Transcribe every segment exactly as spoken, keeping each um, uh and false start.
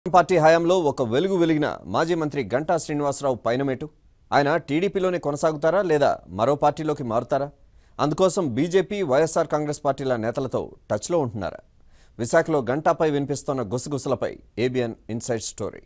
Party హయాంలో ఒక వెలుగు వెలిగిన మాజీ మంత్రి గంటా శ్రీనివాసరావు పైనమేటు ఆయన టీడీపీలోనే కొనసాగుతారా లేదా మరో పార్టీలోకి మారుతారా? అందుకోసం బీజేపీ వైఎస్ఆర్ కాంగ్రెస్ పార్టీల నేతలతో టచ్లో ఉంటున్నారా? విశాఖలో గంటాపై వినిపిస్తున్న గుసగుసలపై ఏబిఎన్ ఇన్సైడ్ స్టోరీ.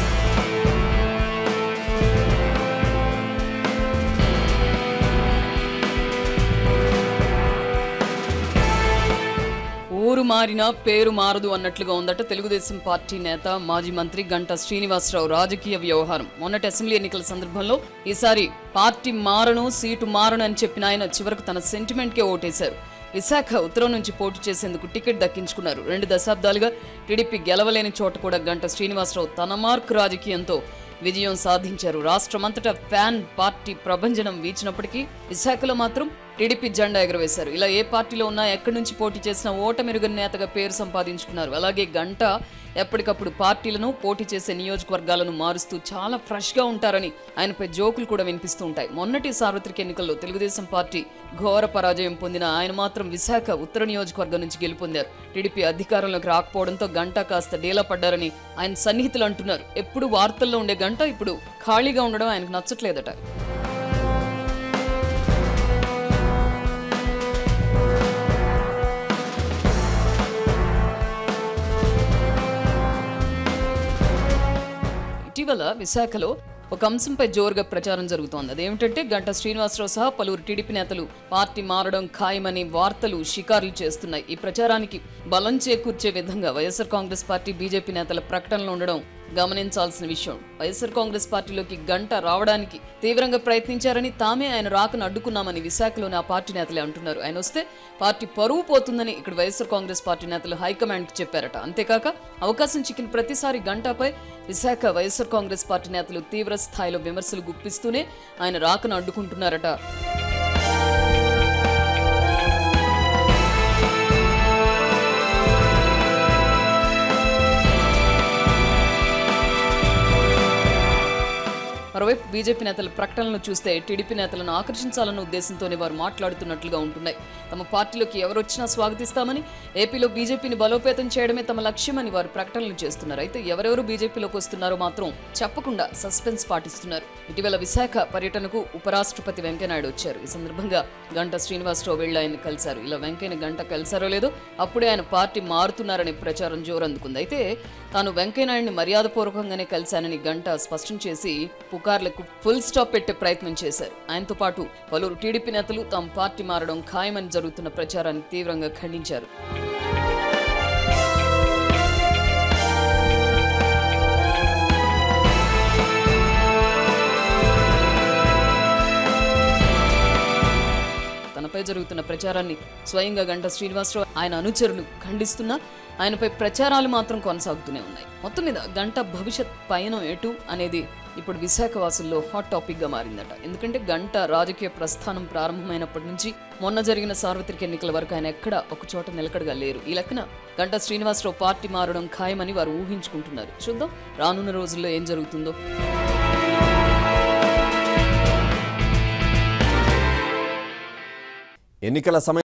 ఊరు మారినా పేరు మారదు అన్నట్లుగా ఉందట తెలుగుదేశం పార్టీ నేత మాజీ మంత్రి గంటా శ్రీనివాసరావు రాజకీయ వ్యవహారం. మొన్నటి అసెంబ్లీ ఎన్నికల సందర్భంలో ఈసారి పార్టీ మారను సీటు మారను అని చెప్పిన ఆయన చివరకు తన సెంటిమెంట్కే ఓటేశారు. విశాఖ ఉత్తరం నుంచి పోటీ చేసేందుకు టికెట్ దక్కించుకున్నారు. రెండు దశాబ్దాలుగా టీడీపీ గెలవలేని చోట కూడా గంటా శ్రీనివాసరావు తన మార్క్ రాజకీయంతో విజయం సాధించారు. రాష్ట్రమంతటా ఫ్యాన్ పార్టీ ప్రభంజనం వీచినప్పటికీ విశాఖలో మాత్రం టీడీపీ జెండా ఎగురవేశారు. ఇలా ఏ పార్టీలో ఉన్నా ఎక్కడి నుంచి పోటీ చేసినా ఓటమెరుగని నేతగా పేరు సంపాదించుకున్నారు. అలాగే గంటా ఎప్పటికప్పుడు పార్టీలను పోటీ చేసే నియోజకవర్గాలను మారుస్తూ చాలా ఫ్రెష్గా ఉంటారని ఆయనపై జోకులు కూడా వినిపిస్తూ ఉంటాయి. మొన్నటి సార్వత్రిక ఎన్నికల్లో తెలుగుదేశం పార్టీ ఘోర పరాజయం పొందిన ఆయన మాత్రం విశాఖ ఉత్తర నియోజకవర్గం నుంచి గెలుపొందారు. టీడీపీ అధికారంలోకి రాకపోవడంతో గంటా కాస్త డేలా పడ్డారని ఆయన సన్నిహితులు అంటున్నారు. ఎప్పుడు వార్తల్లో ఉండే గంటా ఇప్పుడు ఖాళీగా ఉండడం ఆయనకు నచ్చట్లేదట. ఇటీవల విశాఖలో ఒక అంశంపై జోరుగా ప్రచారం జరుగుతోంది. అదేమిటంటే గంటా శ్రీనివాసరావు సహా పలువురు టీడీపీ నేతలు పార్టీ మారడం ఖాయమని వార్తలు షికారులు చేస్తున్నాయి. ఈ ప్రచారానికి బలం చేకూర్చే విధంగా వైఎస్ఆర్ కాంగ్రెస్ పార్టీ బీజేపీ నేతల ప్రకటనలు ఉండడం గమనించాల్సిన విషయం. వైఎస్ఆర్ కాంగ్రెస్ పార్టీలోకి గంటా రావడానికి తీవ్రంగా ప్రయత్నించారని, తామే ఆయన రాకను అడ్డుకున్నామని విశాఖలోని ఆ పార్టీ నేతలే అంటున్నారు. ఆయన వస్తే పార్టీ పరువు పోతుందని ఇక్కడ వైఎస్ఆర్ కాంగ్రెస్ పార్టీ నేతలు హైకమాండ్కి చెప్పారట. అంతేకాక అవకాశం చిక్కిన ప్రతిసారి గంటాపై విశాఖ వైఎస్ఆర్ కాంగ్రెస్ పార్టీ నేతలు తీవ్ర స్థాయిలో విమర్శలు గుప్పిస్తూనే ఆయన రాకను అడ్డుకుంటున్నారట. మరోవైపు బీజేపీ నేతల ప్రకటనలు చూస్తే టీడీపీ నేతలను ఆకర్షించాలన్న ఉద్దేశంతోనే వారు మాట్లాడుతున్నట్లుగా ఉంటున్నాయి. తమ పార్టీలోకి ఎవరొచ్చినా స్వాగతిస్తామని, ఏపీలో బీజేపీని బలోపేతం చేయడమే తమ లక్ష్యమని వారు ప్రకటనలు చేస్తున్నారు. అయితే ఎవరెవరు బీజేపీలోకి వస్తున్నారో మాత్రం చెప్పకుండా సస్పెన్స్ పాటిస్తున్నారు. ఇటీవల విశాఖ పర్యటనకు ఉపరాష్ట్రపతి వెంకయ్యనాయుడు వచ్చారు. ఈ సందర్భంగా గంటా శ్రీనివాసరావు వెళ్లి ఆయన కలిశారు. ఇలా వెంకయ్యని గంటా కలిశారో లేదో అప్పుడే ఆయన పార్టీ మారుతున్నారనే ప్రచారం జోరందుకుంది. అయితే తాను వెంకయ్యనాయుడిని మర్యాదపూర్వకంగానే కలిశానని గంటా స్పష్టం చేసి పుకార్లకు ఫుల్ స్టాప్ పెట్టే ప్రయత్నం చేశారు. ఆయనతో పాటు పలువురు టీడీపీ నేతలు తమ పార్టీ మారడం ఖాయమని జరుగుతున్న ప్రచారాన్ని తీవ్రంగా ఖండించారు. తనపై జరుగుతున్న ప్రచారాన్ని స్వయంగా గంటా శ్రీనివాసరావు ఆయన అనుచరులు ఖండిస్తున్నా ఆయనపై ప్రచారాలు మాత్రం కొనసాగుతూనే ఉన్నాయి. మొత్తం మీద గంటా భవిష్యత్ పయనం ఎటు అనేది ఇప్పుడు విశాఖ వాసుల్లో హాట్ టాపిక్ గా మారిందట. ఎందుకంటే గంటా రాజకీయ ప్రస్థానం ప్రారంభమైనప్పటి నుంచి మొన్న జరిగిన సార్వత్రిక ఎన్నికల వరకు ఆయన ఎక్కడ ఒక చోట నిలకడగా లేరు. ఈ లెక్కన గంటా శ్రీనివాసరావు పార్టీ మారడం ఖాయమని వారు ఊహించుకుంటున్నారు. చూద్దాం రానున్న రోజుల్లో ఏం జరుగుతుందో. ఎన్నికల సమయం